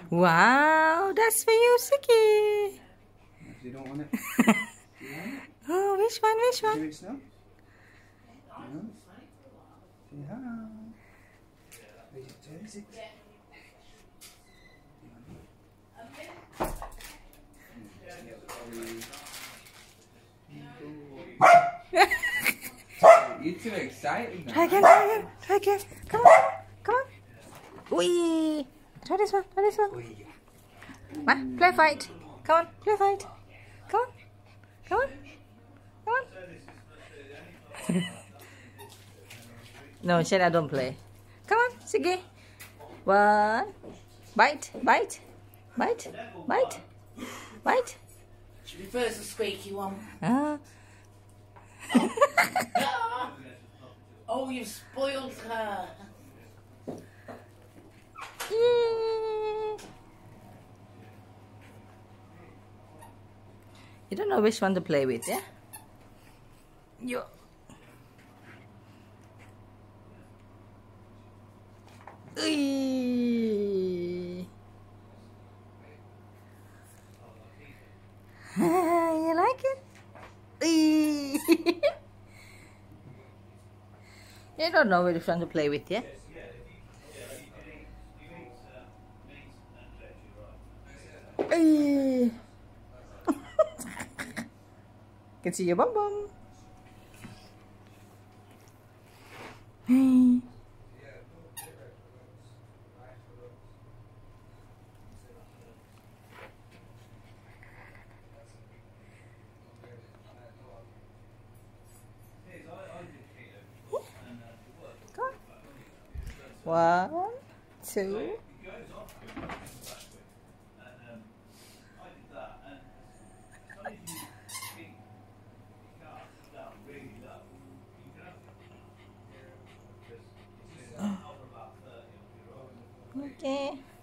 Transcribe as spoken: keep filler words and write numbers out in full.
Wow, that's for you, Siki. You don't want it? Do you want it? Oh, which one? Which one? Do it now? No? Yeah. Where is it? You're too excited now. Try again, try again, try again. Come on, come on. Wee. Try this one, try this one. Come on, play fight. Come on, play fight. Come on, come on, come on. No, Shana, don't play. Come on, sige. One. Bite, bite, bite, bite, bite. She prefers the squeaky one. Ah. Oh, you've spoiled her. You don't know which one to play with, yeah? You. You like it? You don't know which one to play with, yeah? Can see your bum bum. Hey. One, two. Okay.